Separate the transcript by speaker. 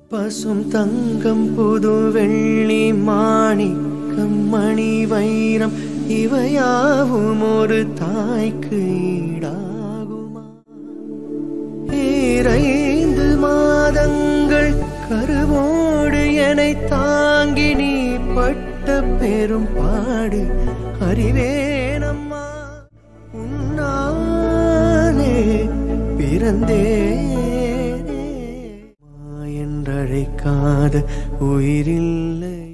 Speaker 1: பசும் தங்கம் புது வெள்ளி மாணிக்கம் மணி வைரம் இவையாவும் ஒரு தாய்க்கு ஈடாகுமா? 2 மாதங்கள் கருவோடு என்னை தாங்கி நீ பட்ட பெரும் பாடு அறிவேனம்மா. உன்னாலே பிறந்தேனே என்றழைக்காத உயிரில்லை.